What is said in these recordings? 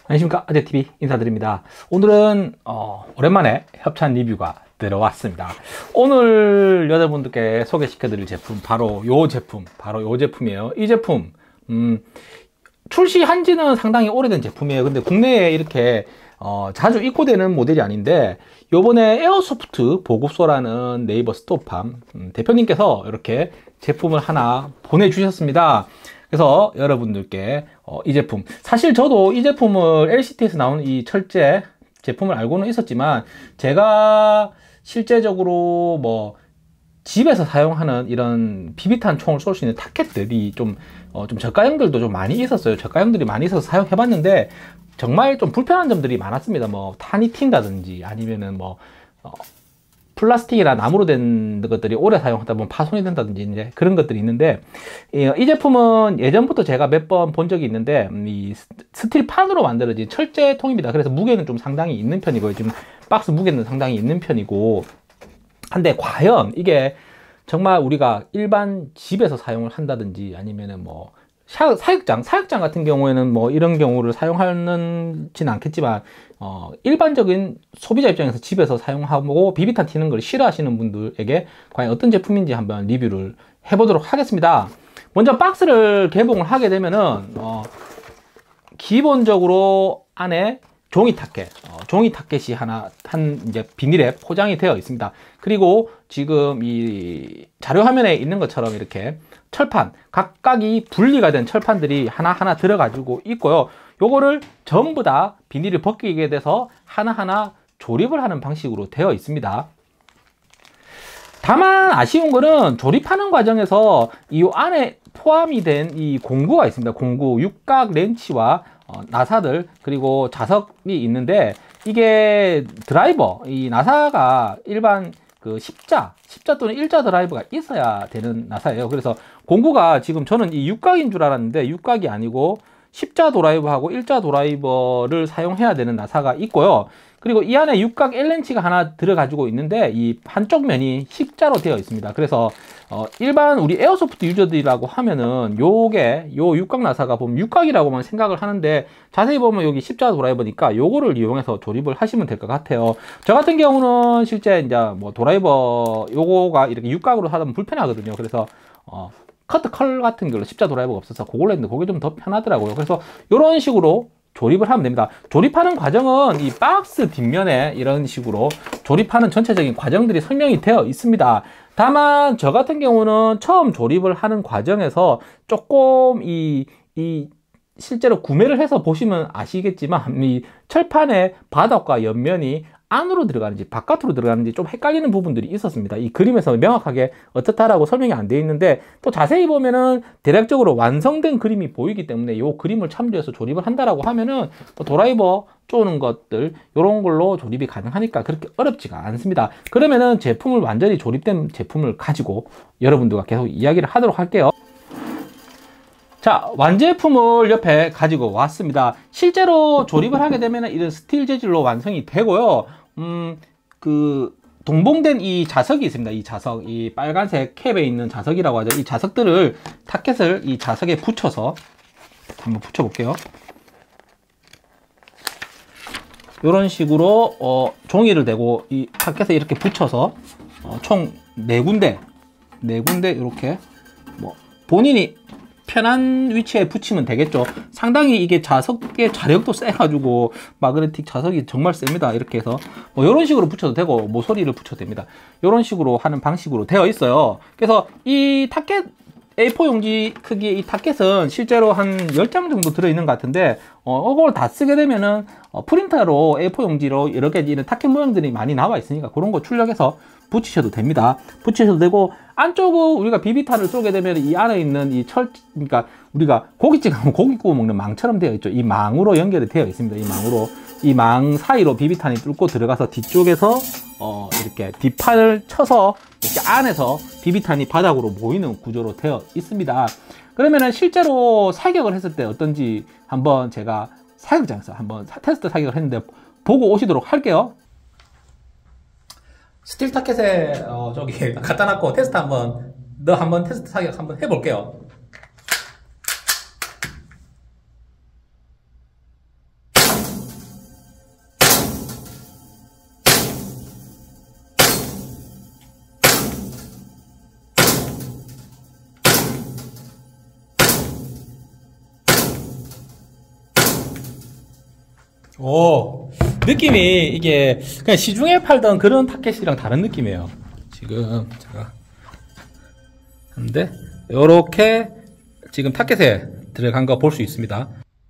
안녕하십니까, 아재TV 인사드립니다. 오늘은 오랜만에 협찬 리뷰가 들어왔습니다. 오늘 여러분들께 소개시켜드릴 제품 바로 요 제품이에요. 이 제품 출시한 지는 상당히 오래된 제품이에요. 근데 국내에 이렇게 자주 입고되는 모델이 아닌데, 요번에 에어소프트 보급소라는 네이버 스토어팜 대표님께서 이렇게 제품을 하나 보내주셨습니다. 그래서 여러분들께 이 제품, 사실 저도 이 제품을 LCT에서 나온 이 철제 제품을 알고는 있었지만, 제가 실제적으로 뭐 집에서 사용하는 이런 비비탄 총을 쏠 수 있는 타켓들이 좀 저가형들도 좀 많이 있었어요. 저가형들이 많이 있어서 사용해 봤는데 정말 좀 불편한 점들이 많았습니다. 뭐 탄이 튄다든지, 아니면은 뭐 플라스틱이나 나무로 된 것들이 오래 사용하다 보면 파손이 된다든지 이제 그런 것들이 있는데, 이 제품은 예전부터 제가 몇 번 본 적이 있는데, 이 스틸판으로 만들어진 철제 통입니다. 그래서 무게는 좀 상당히 있는 편이고요. 지금 박스 무게는 상당히 있는 편이고 한데, 과연 이게 정말 우리가 일반 집에서 사용을 한다든지, 아니면은 뭐 사육장 같은 경우에는 뭐 이런 경우를 사용하지는 않겠지만, 일반적인 소비자 입장에서 집에서 사용하고 비비탄 튀는 걸 싫어하시는 분들에게 과연 어떤 제품인지 한번 리뷰를 해보도록 하겠습니다. 먼저 박스를 개봉을 하게 되면은 기본적으로 안에 종이 타켓이 이제 비닐에 포장이 되어 있습니다. 그리고 지금 이 자료 화면에 있는 것처럼 이렇게 철판, 각각이 분리가 된 철판들이 하나하나 들어가지고 있고요. 요거를 전부 다 비닐을 벗기게 돼서 하나하나 조립을 하는 방식으로 되어 있습니다. 다만 아쉬운 거는 조립하는 과정에서 이 안에 포함이 된 이 공구가 있습니다. 공구, 육각 렌치와 나사들, 그리고 자석이 있는데, 이게 드라이버, 이 나사가 일반 그 십자 또는 일자 드라이버가 있어야 되는 나사예요. 그래서 공구가 지금 저는 이 육각인 줄 알았는데 육각이 아니고 십자 드라이버하고 일자 드라이버를 사용해야 되는 나사가 있고요. 그리고 이 안에 육각 L렌치가 하나 들어가지고 있는데, 이 한쪽 면이 십자로 되어 있습니다. 그래서 일반 우리 에어소프트 유저들이라고 하면은 요 육각 나사가 보면 육각이라고만 생각을 하는데, 자세히 보면 여기 십자 드라이버니까 요거를 이용해서 조립을 하시면 될 것 같아요. 저 같은 경우는 실제 이제 뭐 드라이버 요거가 이렇게 육각으로 하다 보면 불편하거든요. 그래서 커트 컬 같은 걸로 십자 드라이버가 없어서 그걸로 했는데 그게 좀 더 편하더라고요. 그래서 이런 식으로 조립을 하면 됩니다. 조립하는 과정은 이 박스 뒷면에 이런 식으로 조립하는 전체적인 과정들이 설명이 되어 있습니다. 다만 저 같은 경우는 처음 조립을 하는 과정에서 조금 실제로 구매를 해서 보시면 아시겠지만, 이 철판의 바닥과 옆면이 안으로 들어가는지 바깥으로 들어가는지 좀 헷갈리는 부분들이 있었습니다. 이 그림에서 명확하게 어떻다라고 설명이 안 되어 있는데, 또 자세히 보면은 대략적으로 완성된 그림이 보이기 때문에 이 그림을 참조해서 조립을 한다라고 하면은 드라이버 쪼는 것들 이런 걸로 조립이 가능하니까 그렇게 어렵지가 않습니다. 그러면은 제품을 완전히 조립된 제품을 가지고 여러분들과 계속 이야기를 하도록 할게요. 자, 완제품을 옆에 가지고 왔습니다. 실제로 조립을 하게 되면 이런 스틸 재질로 완성이 되고요. 그 동봉된 이 자석이 있습니다. 이 자석, 이 빨간색 캡에 있는 자석이라고 하죠. 이 자석들을 타켓을 이 자석에 붙여서 한번 붙여볼게요. 이런 식으로 종이를 대고 이 타켓에 이렇게 붙여서 총 4군데 이렇게 뭐 본인이 편한 위치에 붙이면 되겠죠. 상당히 이게 자석의 자력도 세가지고 마그네틱 자석이 정말 셉니다. 이렇게 해서 뭐 이런 식으로 붙여도 되고 모서리를 붙여도 됩니다. 이런 식으로 하는 방식으로 되어 있어요. 그래서 이 타켓 A4 용지 크기의 이 타켓은 실제로 한 10장 정도 들어있는 것 같은데, 이걸 다 쓰게 되면은 프린터로 A4 용지로 여러 개 이런 타켓 모양들이 많이 나와 있으니까 그런 거 출력해서 붙이셔도 됩니다. 붙이셔도 되고, 안쪽은 우리가 비비탄을 쏘게 되면 이 안에 있는 그러니까 우리가 고깃집 가면 고기 구워 먹는 망처럼 되어 있죠. 이 망으로 연결이 되어 있습니다. 이 망 사이로 비비탄이 뚫고 들어가서 뒤쪽에서 이렇게 뒷판을 쳐서 이렇게 안에서 비비탄이 바닥으로 모이는 구조로 되어 있습니다. 그러면은 실제로 사격을 했을 때 어떤지 한번 제가 사격장에서 한번 테스트 사격을 했는데 보고 오시도록 할게요. 스틸 타켓에 저기 갖다 놨고 테스트 한번 테스트 사격 한번 해볼게요. 오, 느낌이 이게 그냥 시중에 팔던 그런 타켓이랑 다른 느낌이에요. 지금 제가 하는데 요렇게 지금 타켓에 들어간 거 볼 수 있습니다.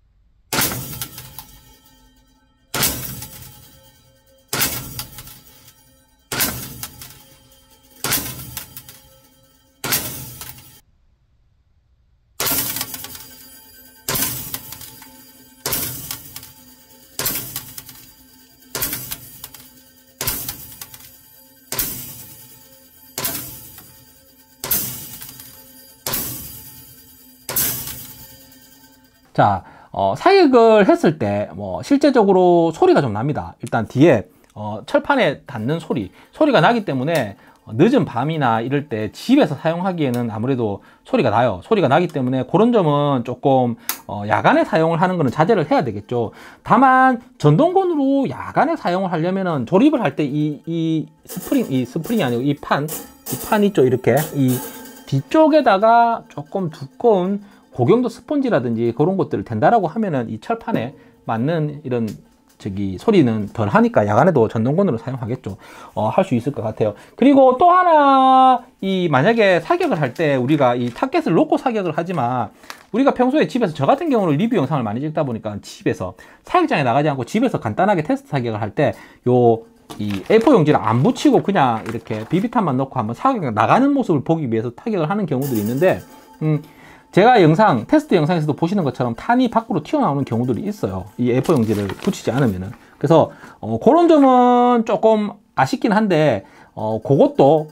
자, 사격을 했을 때, 실제적으로 소리가 좀 납니다. 일단 뒤에, 철판에 닿는 소리가 나기 때문에, 늦은 밤이나 이럴 때 집에서 사용하기에는 아무래도 소리가 나요. 소리가 나기 때문에 그런 점은 조금, 야간에 사용을 하는 거는 자제를 해야 되겠죠. 다만, 전동건으로 야간에 사용을 하려면은 조립을 할 때 이 스프링이 아니고 이 판 있죠. 이렇게. 이 뒤쪽에다가 조금 두꺼운 고경도 스펀지라든지 그런 것들을 댄다라고 하면은 이 철판에 맞는 이런 소리는 덜 하니까 야간에도 전동건으로 사용하겠죠. 할 수 있을 것 같아요. 그리고 또 하나, 만약에 사격을 할 때 우리가 이 타켓을 놓고 사격을 하지만 우리가 평소에 집에서 저 같은 경우는 리뷰 영상을 많이 찍다 보니까 집에서 사격장에 나가지 않고 집에서 간단하게 테스트 사격을 할 때 이 A4 용지를 안 붙이고 그냥 이렇게 비비탄만 넣고 한번 사격 나가는 모습을 보기 위해서 타격을 하는 경우들이 있는데, 제가 테스트 영상에서도 보시는 것처럼 탄이 밖으로 튀어나오는 경우들이 있어요. 이 A4 용지를 붙이지 않으면은. 그래서, 그런 점은 조금 아쉽긴 한데, 그것도,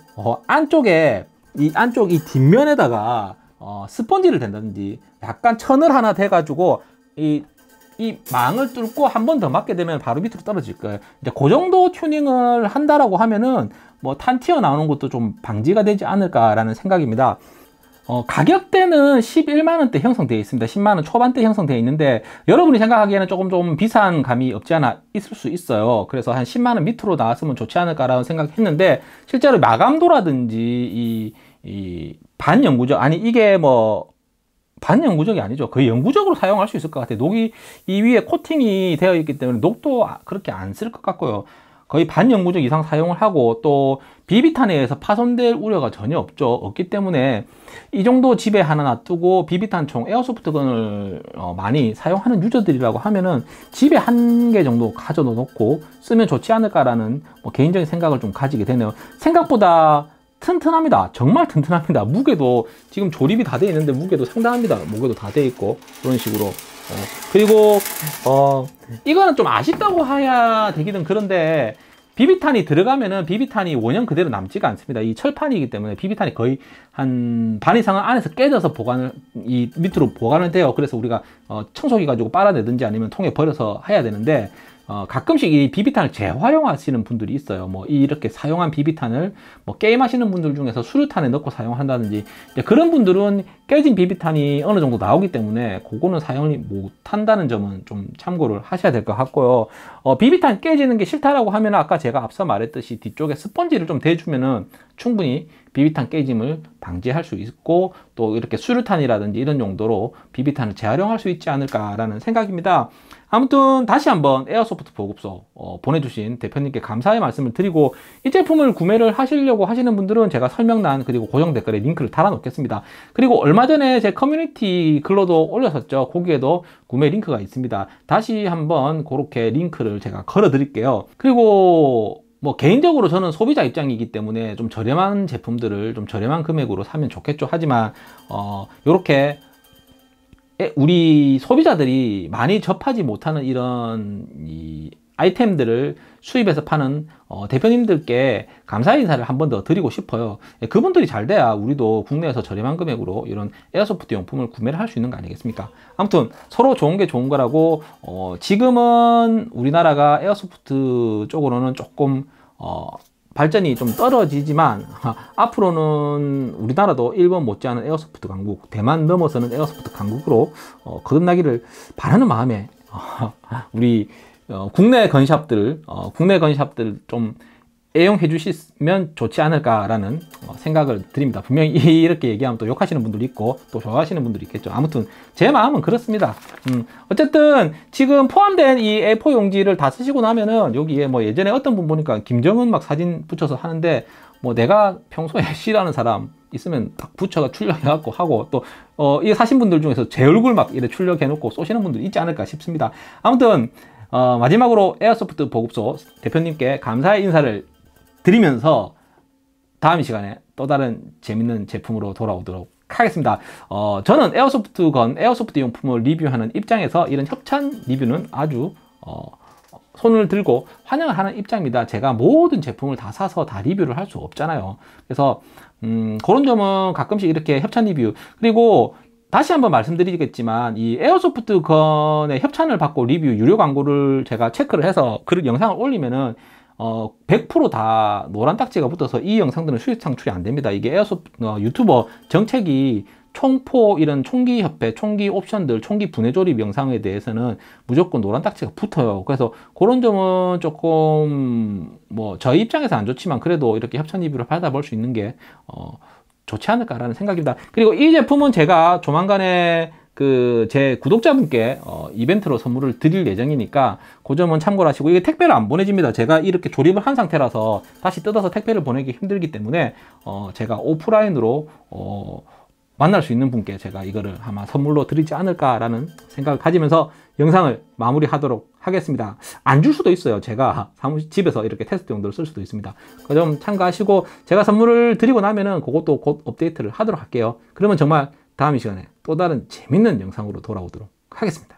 안쪽 이 뒷면에다가, 스펀지를 댄다든지, 약간 천을 하나 대가지고, 이 망을 뚫고 한 번 더 맞게 되면 바로 밑으로 떨어질 거예요. 이제 그 정도 튜닝을 한다라고 하면은, 탄 튀어나오는 것도 좀 방지가 되지 않을까라는 생각입니다. 가격대는 11만원대 형성되어 있습니다. 10만원 초반대 형성되어 있는데 여러분이 생각하기에는 조금 좀 비싼 감이 없지 않아 있을 수 있어요. 그래서 한 10만원 밑으로 나왔으면 좋지 않을까라는 생각했는데 실제로 마감도라든지 이 반영구적, 아니 이게 반영구적이 아니죠. 거의 영구적으로 사용할 수 있을 것 같아요. 녹이 이 위에 코팅이 되어 있기 때문에 녹도 그렇게 안 쓸 것 같고요. 거의 반영구적 이상 사용을 하고 또 비비탄에 의해서 파손될 우려가 전혀 없기 때문에 이 정도 집에 하나 놔두고 비비탄총 에어소프트건을 많이 사용하는 유저들이라고 하면은 집에 한 개 정도 가져다 놓고 쓰면 좋지 않을까라는 개인적인 생각을 좀 가지게 되네요. 생각보다 튼튼합니다. 정말 튼튼합니다. 무게도 지금 조립이 다 되어 있는데 무게도 상당합니다. 무게도 다 되어 있고 그런 식으로. 그리고 이거는 좀 아쉽다고 해야 되기는 그런데 비비탄이 들어가면은 비비탄이 원형 그대로 남지가 않습니다. 이 철판이기 때문에 비비탄이 거의 한 반 이상은 안에서 깨져서 이 밑으로 보관을 돼요. 그래서 우리가 청소기 가지고 빨아내든지 아니면 통에 버려서 해야 되는데 가끔씩 이 비비탄을 재활용하시는 분들이 있어요. 이렇게 사용한 비비탄을 게임하시는 분들 중에서 수류탄에 넣고 사용한다든지 그런 분들은 깨진 비비탄이 어느 정도 나오기 때문에 그거는 사용을 못한다는 점은 좀 참고를 하셔야 될 것 같고요. 비비탄 깨지는 게 싫다라고 하면 아까 제가 앞서 말했듯이 뒤쪽에 스펀지를 좀 대주면은 충분히 비비탄 깨짐을 방지할 수 있고 또 이렇게 수류탄이라든지 이런 용도로 비비탄을 재활용할 수 있지 않을까라는 생각입니다. 아무튼 다시 한번 에어소프트 보급소 보내주신 대표님께 감사의 말씀을 드리고 이 제품을 구매를 하시려고 하시는 분들은 제가 설명란 그리고 고정 댓글에 링크를 달아 놓겠습니다. 그리고 얼마 전에 제 커뮤니티 글로도 올렸었죠. 거기에도 구매 링크가 있습니다. 다시 한번 그렇게 링크를 제가 걸어 드릴게요. 그리고 개인적으로 저는 소비자 입장이기 때문에 좀 저렴한 제품들을 좀 저렴한 금액으로 사면 좋겠죠. 하지만 요렇게 우리 소비자들이 많이 접하지 못하는 이런 아이템들을 수입해서 파는 대표님들께 감사의 인사를 한 번 더 드리고 싶어요. 그분들이 잘 돼야 우리도 국내에서 저렴한 금액으로 이런 에어소프트 용품을 구매를 할 수 있는 거 아니겠습니까? 아무튼 서로 좋은 게 좋은 거라고 지금은 우리나라가 에어소프트 쪽으로는 조금 발전이 좀 떨어지지만 앞으로는 우리나라도 일본 못지않은 에어소프트 강국, 대만 넘어서는 에어소프트 강국으로 거듭나기를 바라는 마음에 국내 건샵들 좀 애용해 주시면 좋지 않을까라는 생각을 드립니다. 분명히 이렇게 얘기하면 또 욕하시는 분들도 있고 또 좋아하시는 분들이 있겠죠. 아무튼 제 마음은 그렇습니다. 어쨌든 지금 포함된 이 A4 용지를 다 쓰시고 나면은 여기에 뭐 예전에 어떤 분 보니까 김정은 막 사진 붙여서 하는데 뭐 내가 평소에 싫어하는 사람 있으면 딱 붙여가 출력해갖고 하고 또 이게 사신 분들 중에서 제 얼굴 막 이렇게 출력해놓고 쏘시는 분들 있지 않을까 싶습니다. 아무튼 마지막으로 에어소프트 보급소 대표님께 감사의 인사를 드리면서 다음 시간에 또 다른 재밌는 제품으로 돌아오도록 하겠습니다. 저는 에어소프트 용품을 리뷰하는 입장에서 이런 협찬 리뷰는 아주 손을 들고 환영을 하는 입장입니다. 제가 모든 제품을 다 사서 다 리뷰를 할 수 없잖아요. 그래서 그런 점은 가끔씩 이렇게 협찬 리뷰, 그리고 다시 한번 말씀드리겠지만 이 에어소프트 건의 협찬을 받고 리뷰 유료 광고를 제가 체크를 해서 그 영상을 올리면은 100% 다 노란 딱지가 붙어서 이 영상들은 수익 창출이 안 됩니다. 이게 유튜버 정책이 총포 이런 총기 협회, 총기 옵션들, 총기 분해 조립 영상에 대해서는 무조건 노란 딱지가 붙어요. 그래서 그런 점은 조금 뭐 저희 입장에서 안 좋지만 그래도 이렇게 협찬 리뷰를 받아볼 수 있는 게 좋지 않을까라는 생각입니다. 그리고 이 제품은 제가 조만간에 제 구독자분께 이벤트로 선물을 드릴 예정이니까 그 점은 참고를 하시고, 이게 택배로 안 보내집니다. 제가 이렇게 조립을 한 상태라서 다시 뜯어서 택배를 보내기 힘들기 때문에 제가 오프라인으로 만날 수 있는 분께 제가 이거를 아마 선물로 드리지 않을까라는 생각을 가지면서 영상을 마무리하도록 하겠습니다. 안 줄 수도 있어요. 제가 집에서 이렇게 테스트 용도로 쓸 수도 있습니다. 그 점 참고하시고, 제가 선물을 드리고 나면은 그것도 곧 업데이트를 하도록 할게요. 그러면 정말 다음 이 시간에 또 다른 재밌는 영상으로 돌아오도록 하겠습니다.